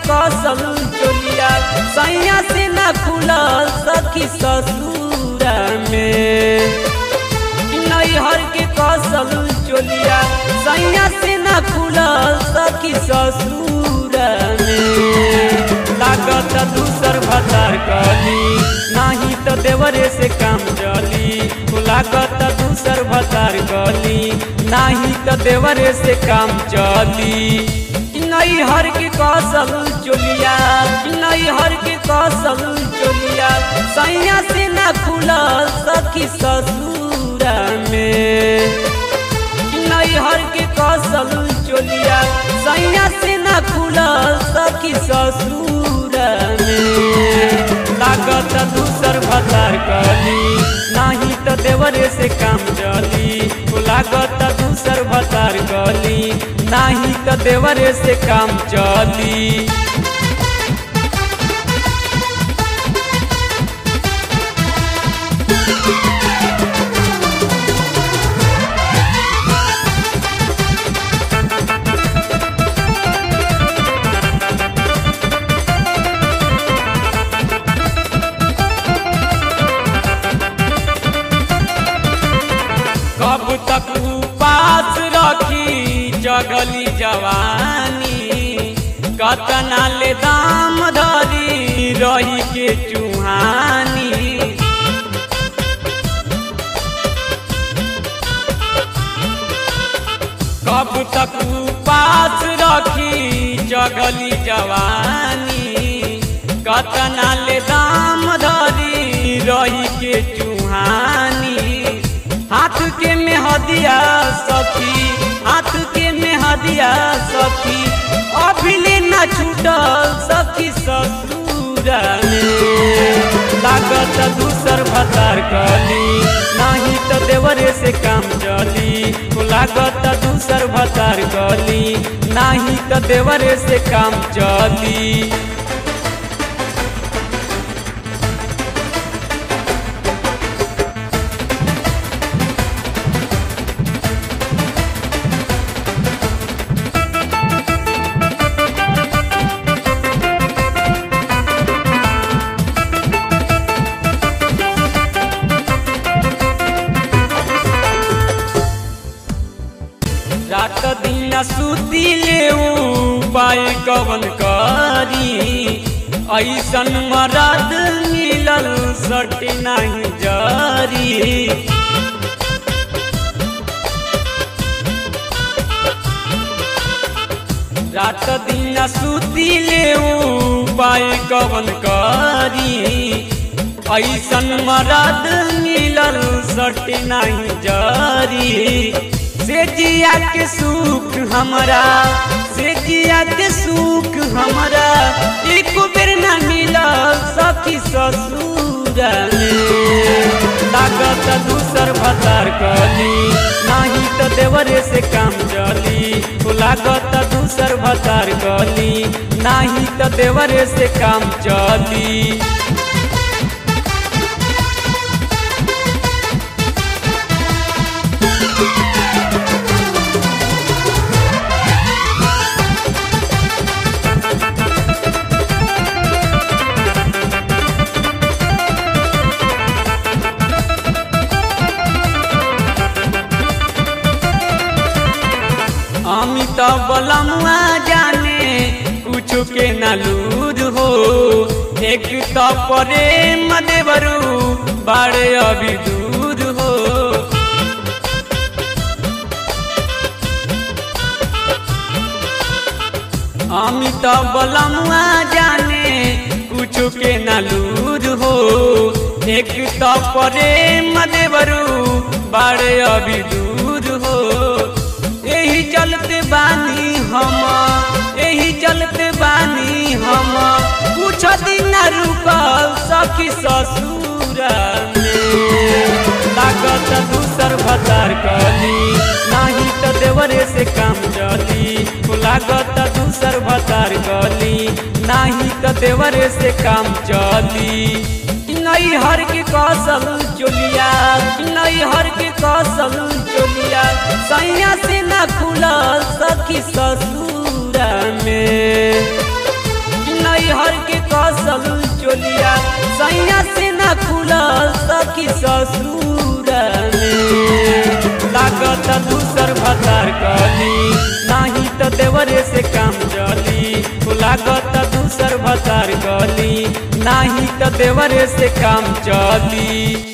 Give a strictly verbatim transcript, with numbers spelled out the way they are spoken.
कौशल चोलिया सैया से न खुलल सखी ससुरा में। नैहर के कौशल चोलिया सैया से न खुलल सखी ससुरा में। लागत दूसर भतार कली नहीं तो देवरे से काम चली। लागत दूसर भतार कली नहीं तो देवरे से काम चली। नैहर के कौशल चोलिया नैहर के कौशल चोलिया सैया से न खुलल सखी ससुरा में। नैहर के कौशल चोलिया सैया से न खुलल सखी ससुरा में। लागत दूसर भतार कली नहीं तो देवरे से काम चली। लागत दूसर भतार कली नहीं तो देवरे से काम चली। कब तक उपास रखी जगली जवानी। कतना ले दाम धरी रही के चुहानी। कब तक उपास रखी जगली जवानी। कतना ले दाम धरी रही के चुहानी। हाथ के मेहदिया सखी हाथ के मेहदिया सखी अभिले न छूटल सखी ससुरा में। लागत दूसर भतार कली नहीं तो देवरे से काम चली। लागत दूसर भतार कली नहीं तो देवरे से काम चली। रात दिन सुती ले उपाय कवन करी। ऐसन मरद मिलल सट नहीं जरी। रात दिन सुती ले उपाय कवन करी। ऐसन मरद मिलल सट नहीं जरी। से जिया के सुख हमरा से जिया के सुख हमरा एक बेर न मिलल सखी ससुरा में। लागत दूसर भतार कली नहीं तो देवरे से काम चली। लागत दूसर भतार कली नहीं तो देवरे से काम चली। अमिताभ बलमुआ जाने कुछ के नालूद हो। एक तो प्रेम देवरू बाड़े अभी दूर हो। अमिताभ बलमुआ जाने कुछ के नालूद हो। एक तो प्रेम देवरू बाड़े अभी दूर हो। यही चलते बानी हम यही चलते बानी हम कुछ दिन रुकल सखी ससुरा में। लागत दूसर भतार कली नहीं तो देवरे से काम चली। लागत दूसर भतार कली नहीं तो देवरे से काम चली। नैहर के कौशल चोलिया नैहर के कौशल चोलिया सैया से न खुलल सखी ससुरा में। सैया से ना खुलल सखी ससुर में लागत दूसर भतार कली नाही तो देवरे से काम चली लागत दूसर भतार कली नाही तो देवरे से काम चली।